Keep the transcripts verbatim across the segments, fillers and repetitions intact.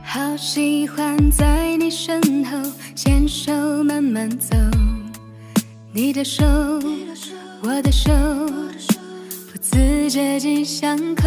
好喜欢在你身后牵手慢慢走，你的手，我的手，不自觉紧相扣。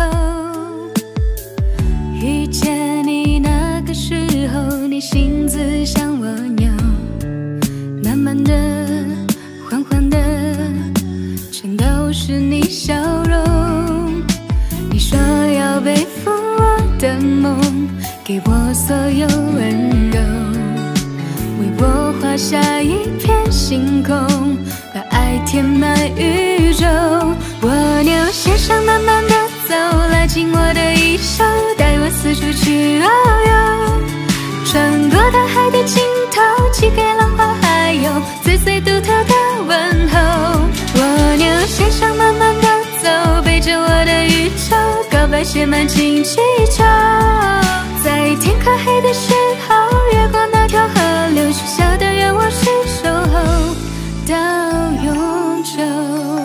遇见你那个时候，你心思向我扭，慢慢的，缓缓的，全都是你笑容。你说要背负我的梦，给我所有温柔，为我画下一片星空，把爱填满宇宙。蜗牛线上慢慢的走，拉紧我的衣袖，带我四处去遨游，穿过大海的尽头，寄给浪花还有最最独特的问候。蜗牛线上慢慢的走，背着我的宇宙，告白写满请祈求。在天快黑的时候，越过那条河流，许下的愿望是守候到永久。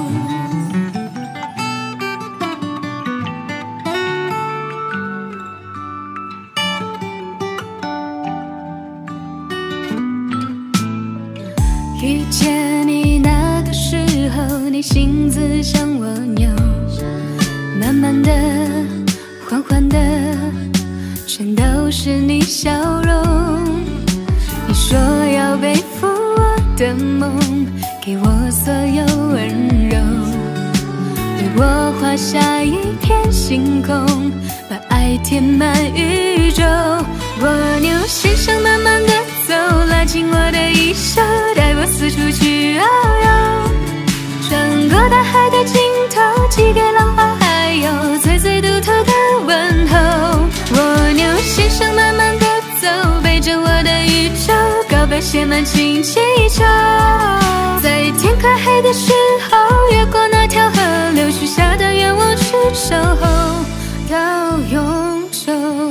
遇见你那个时候，你心思向我扭，慢慢的，缓缓的，全都是你笑容。你说要背负我的梦，给我所有温柔，为我画下一片星空，把爱填满宇宙。蜗牛线上慢慢的走，拉紧我的衣袖，带我四处去遨游，穿过大海的尽头，寄给浪花还有最最独特的问候。蜗牛线上慢慢的走，背着我的宇宙，告白写满请祈求。在天快黑的时候，越过那条河流，许下的愿望是守候到永久。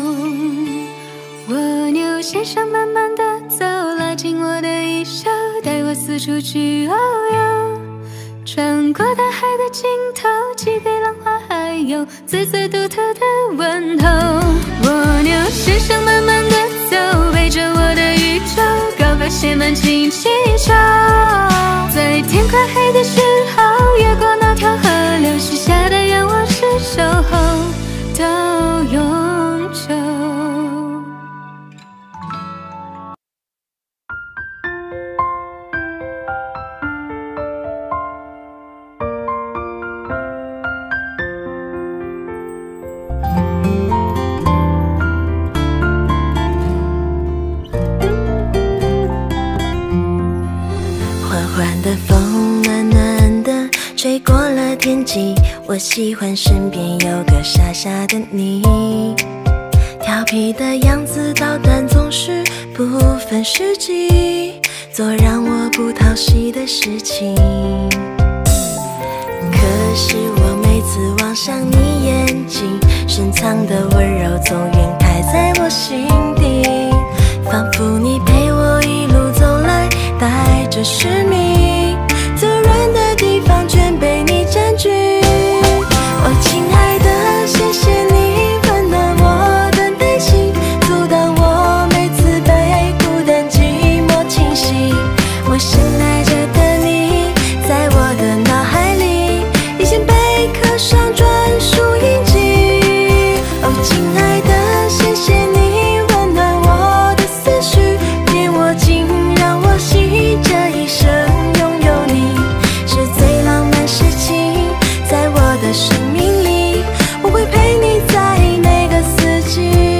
蜗牛线上慢慢的走，拉紧我的衣袖，带我四处去遨游，穿过大海的尽头，寄给浪花还有最最独特的问候。蜗牛线上慢慢的走，背着我的宇宙，告白写满请祈求。在天快黑的时候，越过那条河流，许下的愿望是守候到永久。 吹过了天际，我喜欢身边有个傻傻的你，调皮的样子捣蛋总是不分时机，做让我不讨喜的事情。可是我每次望向你眼睛，深藏的温柔总晕开在我心底，仿佛你陪我一路走来，带着使命，最软的地方全被你占据。哦，亲爱的，谢谢你温暖我的内心，阻挡我每次被孤单寂寞侵袭。我深爱着的你，在我的脑海里已经被刻上专属印记。哦，亲爱的，谢谢你温暖我的思绪，骗我竟让我信这一生拥有你是最浪漫事情。在我的生命里，我会陪你在每个四季。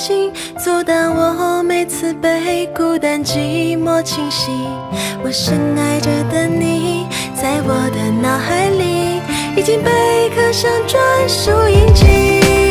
心，阻挡我每次被孤单寂寞侵袭。我深爱着的你，在我的脑海里已经被刻上专属印记。